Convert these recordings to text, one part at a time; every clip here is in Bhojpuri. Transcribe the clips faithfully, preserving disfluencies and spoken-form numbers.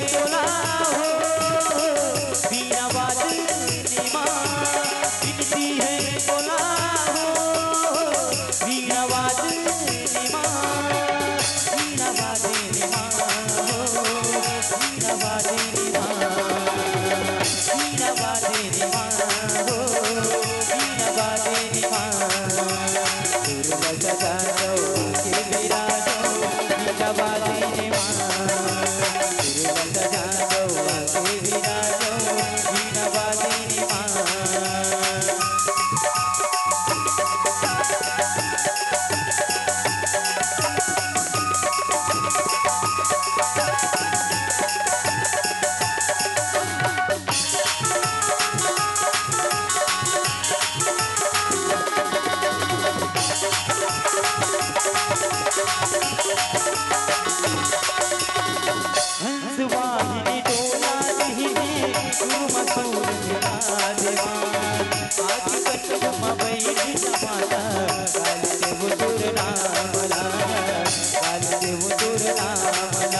तोला हो बीना वादनी माँ बिनती है तोला हो बीना वादनी माँ बीना वादनी माँ हो बीना वादनी माँ बीना वादनी माँ हो बीना वादनी माँ दुर्गा सजा दो के विराजो बीना वादनी माँ दुर्गा सजा दो के विराजो बीना वादनी माँ हंसवाहिनी डोला रही है सुरमसूर विराजमान आज कटम बैठ जमाता काल देव दुर नामला काल देव दुर नामला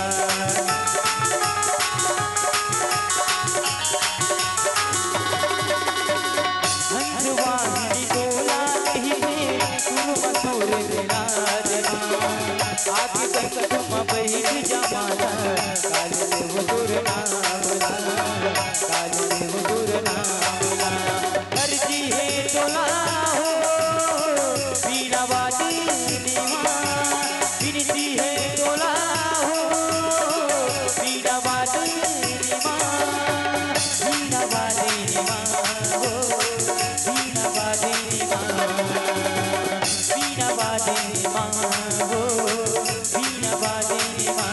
हंसवाहिनी डोला रही है सुरमसूर विराजमान आज कटम बैठ जमाता काल देव दुर नामला काल देव दुर नामला अर्जी है तोला हो बीना वादनी माँ बिनती है तोला हो बीना वादनी माँ बीना वादनी माँ हो बीना वादनी माँ बीना वादनी माँ हो बीना वादनी माँ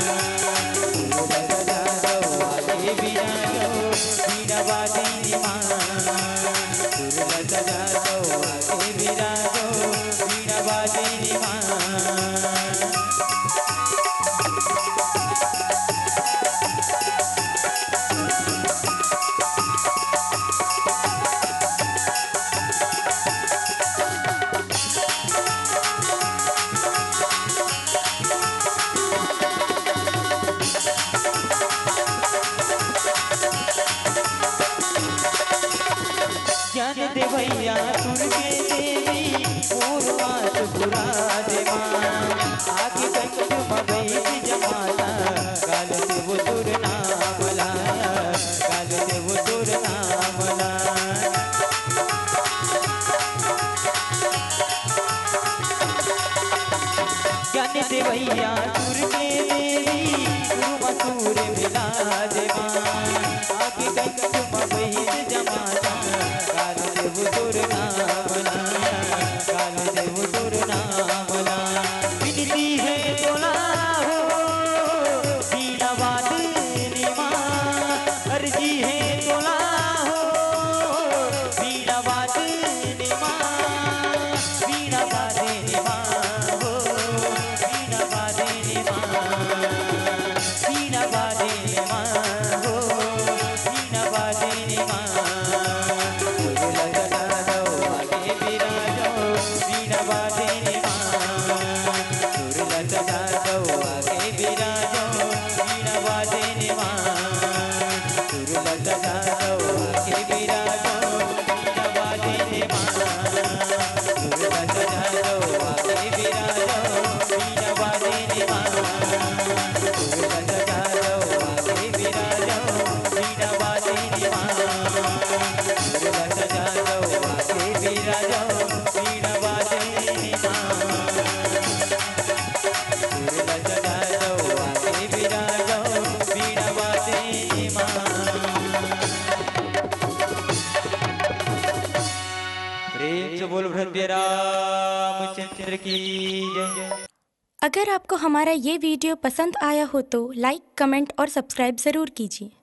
बीना वादनी माँ दुर्गा सजा दो आगे विराजो बीना वादनी माँ ज्ञान दे भैया दुर्गे देवी पूर्वात पुराज माँ आगे कंठ बैठ जमाता काल देव दुर नामला काल देव दुर नामला ज्ञान दे भैया दुर्गे देवी पूर्वसूर विराज माँ आगे कंठ बैठ जमाता काल देव दुर नामला काल देव दुर नामला बिनती है तोला हो बीना वादनी माँ अर्जी है तोला हो बीना वादनी माँ बीना वादनी माँ हो बीना वादनी माँ बीना वादनी माँ हो बीना वादनी माँ दुर्गा सजा दो आगे विराजो बीना वादनी माँ दुर्गा सजा दो आगे विराजो बीना वादनी माँ दुर्गा सजा दो आगे विराजो बीना वादनी माँ दुर्गा सजा दो आगे विराजो बीना वादनी माँ दुर्गा सजा दो आगे विराजो बीना वादनी माँ दुर्गा सजा दो आगे विराजो बीना वादनी माँ दुर्गा सजा दो आगे विराजो बीना वादनी माँ प्रेम से बोल भृत्य रामचंद्र की जय। अगर आपको हमारा ये वीडियो पसंद आया हो तो लाइक, कमेंट और सब्सक्राइब ज़रूर कीजिए।